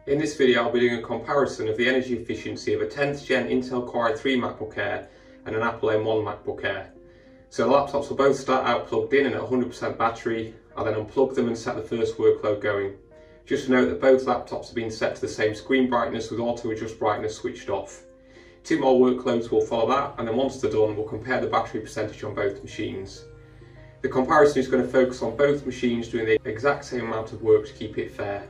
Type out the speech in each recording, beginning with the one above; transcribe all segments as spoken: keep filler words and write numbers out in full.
In this video I'll be doing a comparison of the energy efficiency of a tenth gen Intel Core i three MacBook Air and an Apple M one MacBook Air. So the laptops will both start out plugged in and at one hundred percent battery. I'll then unplug them and set the first workload going. Just to note that both laptops have been set to the same screen brightness with auto adjust brightness switched off. Two more workloads will follow that, and then once they're done we'll compare the battery percentage on both machines. The comparison is going to focus on both machines doing the exact same amount of work to keep it fair.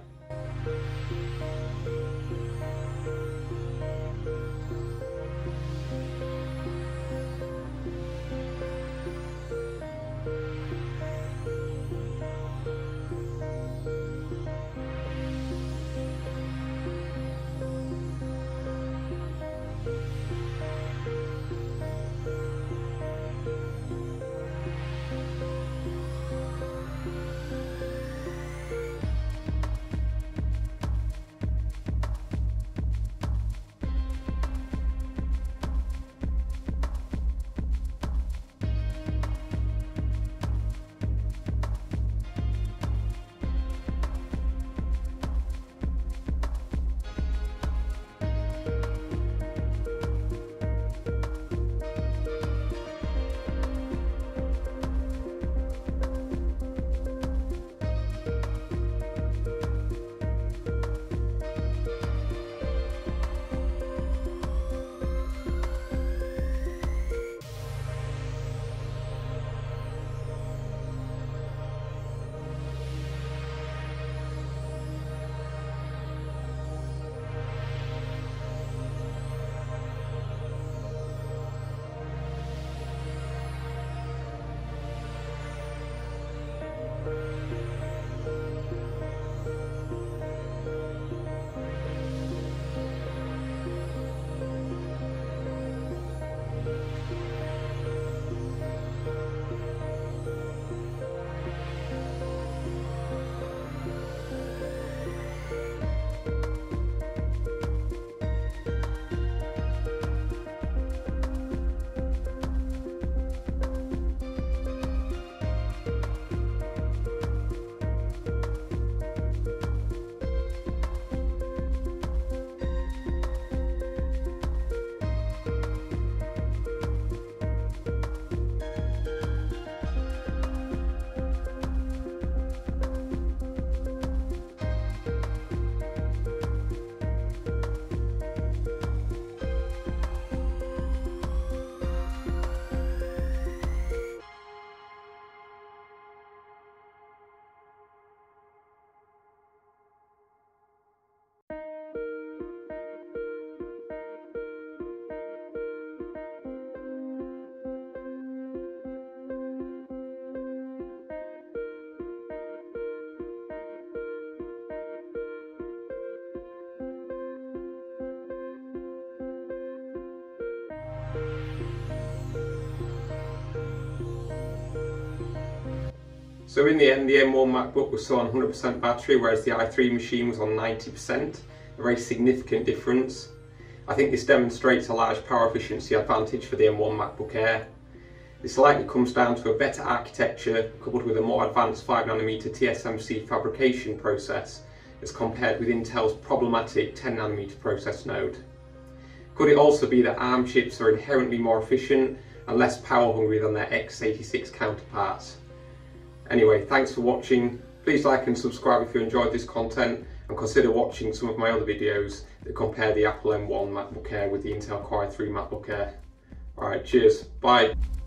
So in the end, the M one MacBook was still on one hundred percent battery, whereas the i three machine was on ninety percent, a very significant difference. I think this demonstrates a large power efficiency advantage for the M one MacBook Air. This likely comes down to a better architecture coupled with a more advanced five nanometer T S M C fabrication process as compared with Intel's problematic ten nanometer process node. Could it also be that ARM chips are inherently more efficient and less power hungry than their x eighty-six counterparts? Anyway, thanks for watching. Please like and subscribe if you enjoyed this content, and consider watching some of my other videos that compare the Apple M one MacBook Air with the Intel Core i three MacBook Air. Alright, cheers, bye.